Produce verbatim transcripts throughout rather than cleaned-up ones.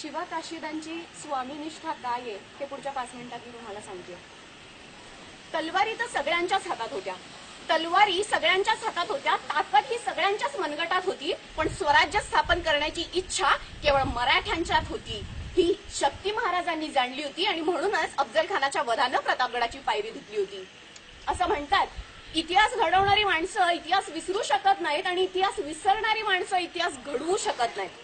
शिवा काशीदांची स्वामीनिष्ठा काय आहे हे पुढच्या पाच मिनिटात मी तुम्हाला सांगते. तलवारी तर सगळ्यांच्याच हातात होत्या, तलवारी सगळ्यांच्याच हातात होत्या, ताकद ही सगळ्यांच्याच मनगटात होती, पण स्वराज्य स्थापन करण्याची इच्छा केवळ मराठ्यांच्यात होती. ही शक्ती महाराजांनी जाणली होती आणि म्हणूनच अफजल खानाच्या वधानं प्रतापगडाची पायरी धुतली होती. असं म्हणतात, इतिहास घडवणारी माणसं इतिहास विसरू शकत नाहीत आणि इतिहास विसरणारी माणसं इतिहास घडवू शकत नाहीत.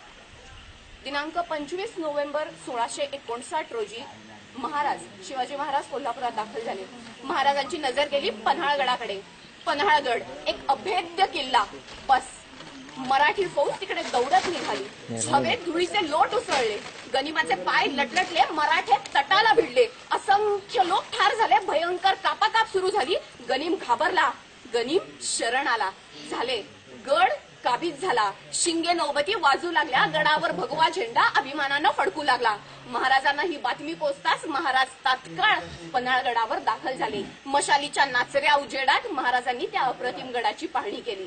दिनांक पंचवीस नोव्हेंबर सोळाशे एकोणसाठ रोजी महाराज शिवाजी महाराज कोल्हापुरात दाखल झाले. महाराजांची नजर गेली पन्हाळगडाकडे. पन्हाळगड एक अभेद्य किल्ला. बस मराठी फौज तिकडे दौडत निघाली. हवेत धुळीचे लोट उसळले, गनिमाचे पाय लटलटले, मराठे तटाला भिडले, असंख्य लोक ठार झाले, भयंकर कापाकाप सुरू झाली. गनीम घाबरला, गनीम शरण आला. झाले गड काबीज झाला. शिंगे नौबती वाजू लागल्या, गडावर भगवा झेंडा अभिमानानं फडकू लागला. महाराजांना ही बातमी पोचताच महाराज तात्काळ पन्हाळगडावर दाखल झाले. मशालीच्या नाचऱ्या उजेडात महाराजांनी त्या अप्रतिम गडाची पाहणी केली.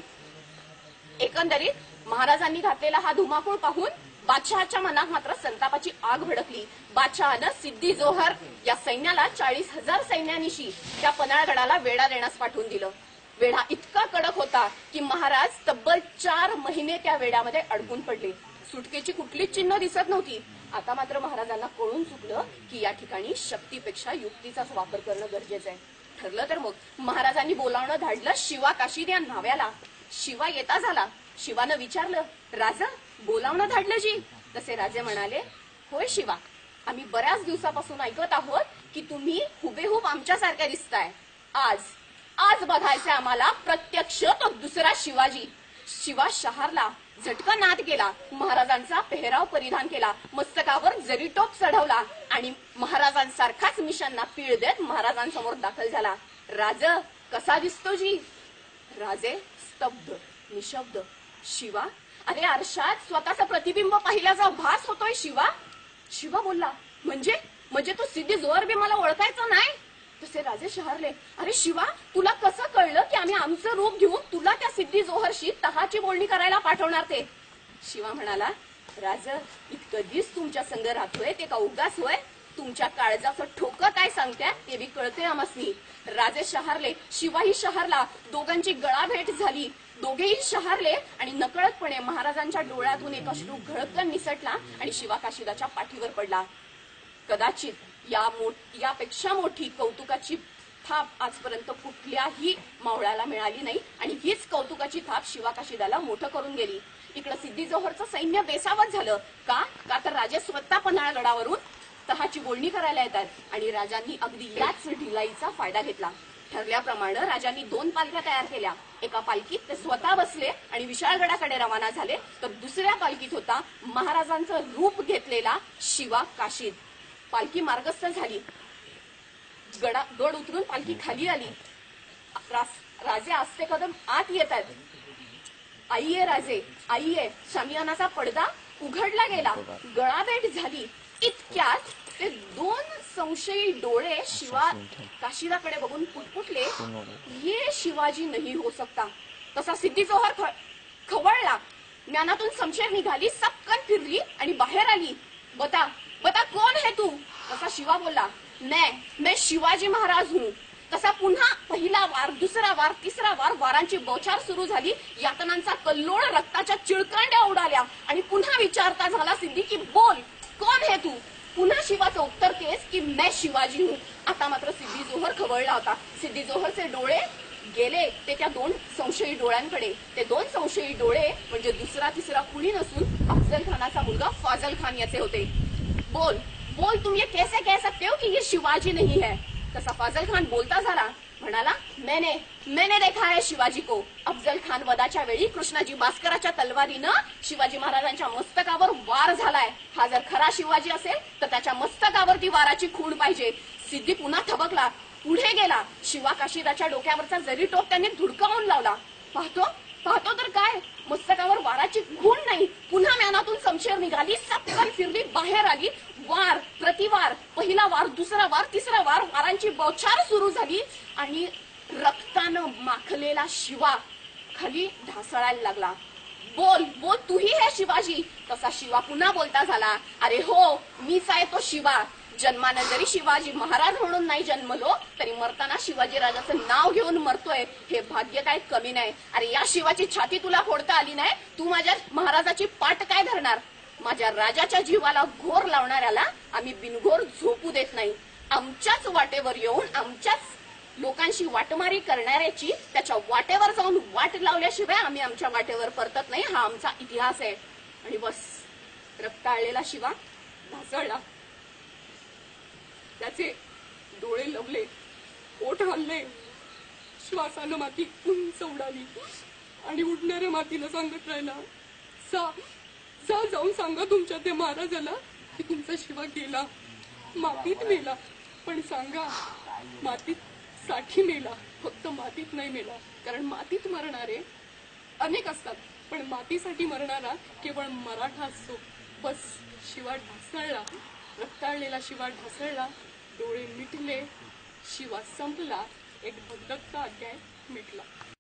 एकंदरीत महाराजांनी घातलेला हा धुमाकूळ पाहून बादशहाच्या मनात मात्र संतापाची आग भडकली. बादशहानं सिद्दी जोहर या सैन्याला चाळीस हजार सैन्यानिशी त्या पन्हाळगडाला वेढा देण्यास पाठवून दिलं. वेढा इतका कडक होता की महाराज तब्बल चार महिने त्या वेढ्यामध्ये अडकून पडले. सुटकेची कुठलीच चिन्ह दिसत नव्हती. आता मात्र महाराजांना कळून चुकलं की या ठिकाणी शक्तीपेक्षा युक्तीचाच वापर करणं गरजेचं आहे. ठरलं तर मग महाराजांनी बोलावणं धाडलं शिवा काशीद या न्हाव्याला. शिवा येता झाला. शिवानं विचारलं, राजा बोलावणं धाडलं जी? तसे राजे म्हणाले, होय शिवा, आम्ही बऱ्याच दिवसापासून ऐकत आहोत की तुम्ही हुबेहूब आमच्यासारख्या दिसताय. आज आज बघायचंय आम्हाला प्रत्यक्ष तो दुसरा शिवाजी. शिवा शहारला, झटकन आत गेला, महाराजांचा पेहराव परिधान केला, मस्तकावर जरीटोप चढवला आणि महाराजांसारखाच मिशांना पीळ देत महाराजांसमोर दाखल झाला. राज कसा दिसतो जी? राजे स्तब्ध, निशब्द. शिवा, अरे आरशात स्वतःचं प्रतिबिंब पाहिल्याचा भास होतोय शिवा. शिवा बोलला, म्हणजे म्हणजे तो सिद्धी जोहर बी मला ओळखायचा नाही? तसे राजे शहारले, अरे शिवा, तुला कसं कळलं की आम्ही आमचं रूप घेऊन तुला त्या सिद्धी जोहरशी तहाची बोलणी करायला पाठवणार ते? शिवा म्हणाला, राज, इतकं दिस तुमच्या संग राहतोय ते का उगाच होय? तुमच्या काळजाचं ठोकं काय सांगत्या ते बी कळते आमसनी. राजे शहारले, शिवाही शहारला. दोघांची गळा भेट झाली. दोघेही शहारले आणि नकळतपणे महाराजांच्या डोळ्यातून एक अश्रू घळकन निसटला आणि शिवा काशीदाच्या पाठीवर पडला. कदाचित या मो यापेक्षा मोठी कौतुकाची थाप आजपर्यंत कुठल्याही मावळ्याला मिळाली नाही आणि हीच कौतुकाची थाप शिवा काशीदाला मोठं करून गेली. इकडं सिद्धी जोहरचं सैन्य बेसावत झालं. का का तर राजे स्वतः पन्हाळगडावरून तहाची बोलणी करायला येतात आणि राजांनी अगदी याच ढिलाईचा फायदा घेतला. ठरल्याप्रमाणे राजांनी दोन पालख्या तयार केल्या. एका पालखीत ते स्वतः बसले आणि विशाळगडाकडे रवाना झाले, तर दुसऱ्या पालखीत होता महाराजांचं रूप घेतलेला शिवा काशीद. पालखी मार्गस्थ झाली. गडा गड उतरून पालखी खाली आली. राजे आस्ते कदम आत येतात. आईये राजे, आईये. शामियानाचा पडदा उघडला गेला. गळाभेट झाली. इतक्यात ते दोन संशयी डोळे शिवा काशीदाकडे बघून पुटपुटले, ये शिवाजी नाही हो सकता. तसा सिद्धी जोहर खवळला. ज्ञानातून संशय निघाली, सपकन फिरली आणि बाहेर आली. बता बता कोण है तू? तसा शिवा बोलला, मैं मैं शिवाजी महाराज हूं. तसा पुन्हा पहिला वार, दुसरा वार, तिसरा वार, वारांची बौछार सुरू झाली. यातनांचा कल्लोळ, रक्ताच्या चिळकांड्या उडाल्या आणि पुन्हा विचारता झाला सिद्धी की बोल कोण है तू? पुन्हा शिवाचं उत्तर तेच की मैं शिवाजी हूं. आता मात्र सिद्धी जोहर खवळला होता. सिद्धी जोहरचे डोळे गेले ते त्या दोन संशयी डोळ्यांकडे. ते दोन संशयी डोळे म्हणजे दुसरा तिसरा कुणी नसून अफजल खानाचा मुलगा फाजल खान याचे होते. बोल बोल, तुम ये कैसे कह सकते हो कि ये शिवाजी नहीं है? तसा फाजल खान बोलता झाला. म्हणाला, मैंने मैंने देखा है शिवाजी को. अफजल खान वधाच्या वेळी कृष्णाजी भास्कराच्या तलवारीनं शिवाजी महाराजांच्या मस्तकावर वार झालाय. हा जर खरा शिवाजी असेल तर त्याच्या मस्तकावरती वाराची खूण पाहिजे. सिद्धी पुन्हा थबकला, पुढे गेला. शिवा काशीदाच्या डोक्यावरचा जरी टोप त्यांनी धुडकावून लावला. पाहतो पाहतो तर काय, मस्तकावर वाराची खूण नाही. पुन्हा म्यानातून संशय निघाली, सपकन फिरली, बाहेर आली. वार प्रतिवार, पहिला वार, दुसरा वार, तिसरा वार, वारांची बौछार सुरू झाली आणि रक्तानं माखलेला शिवा खाली ढासळायला लागला. बोल बोल तूही हे शिवाजी. तसा शिवा पुन्हा बोलता झाला, अरे हो मीच आहे तो शिवा. जन्मानं जरी शिवाजी महाराज म्हणून नाही जन्मलो तरी मरताना शिवाजी राजाचं नाव घेऊन मरतोय हे भाग्य काय कमी नाही. अरे या शिवाची छाती तुला फोडता आली नाही, तू माझ्या महाराजाची पाठ काय धरणार. माझ्या राजाच्या जीवाला घोर लावणाऱ्याला आम्ही बिनघोर झोपू देत नाही. आमच्याच वाटेवर येऊन आमच्याच लोकांशी वाटमारी करणाऱ्याची त्याच्या वाटेवर जाऊन वाट लावल्याशिवाय आम्ही आमच्या वाटेवर परतत नाही. हा आमचा इतिहास आहे. आणि बस रक्ताळलेला शिवा ढासळला. त्याचे डोळे लवले, ओठ हलले, श्वासानं माती उंच उडाली आणि उडणाऱ्या मातीला सांगत राहिला, सा जा जाऊन सांगा तुमच्या त्या महाराजाला की तुमचा शिवा गेला, मातीत मेला. पण सांगा मातीत साठी मेला, फक्त मातीत नाही मेला. कारण मातीत मरणारे अनेक असतात पण मातीसाठी मरणारा केवळ मराठा असतो. बस शिवा ढासळला, रक्ताळलेला शिवा ढासळला, डोळे मिटले, शिवा संपला, एक भगदत्त अध्याय मिटला.